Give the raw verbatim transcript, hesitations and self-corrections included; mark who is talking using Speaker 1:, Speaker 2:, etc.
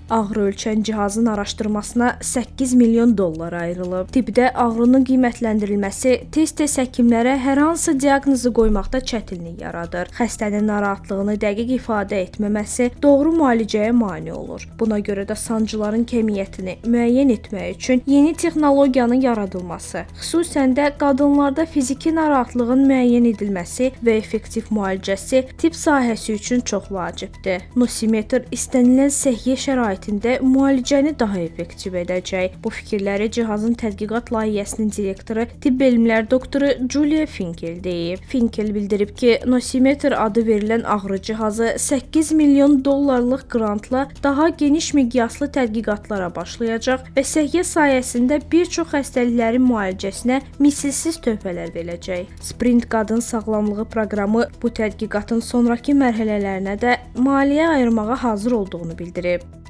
Speaker 1: Ağrı ölçən cihazın araşdırmasına səkkiz milyon dollar ayrılıb. Tibbdə ağrının qiymətləndirilməsi tez-tez həkimlərə hər hansı diaqnozu qoymaqda çətinlik yaradır. Xəstənin narahatlığını dəqiq ifadə etməməsi doğru müalicəyə mane olur. Buna görə də sancıların kəmiyyətini müəyyən etmək üçün yeni texnologiyanın yaradılması, xüsusən də qadınlarda fiziki narahatlığın müəyyən edilməsi və effektiv müalicəsi tibb sahəsi üçün çox vacibdir. Nosimetr istənilən səhiyyə şəraitində müalicəni daha effektiv edəcək. Bu fikirləri cihazın tədqiqat layihəsinin direktoru, tibb elmləri doktoru Julia Finkel deyib. Finkel bildirib ki, Nosimetr adı verilən ağrı cihazı səkkiz milyon dollarlıq qrantla daha geniş miqyaslı tədqiqatlara başlayacaq və səhiyyə sayəsində bir çox xəstəliklərin müalicəsinə misilsiz töhfələr verəcək. Sprint qadın sağlamlığı proqramı bu tədqiqatın sonrakı mərhələlərinə də maliyyə ayırmağa hazır olduğunu bildirib.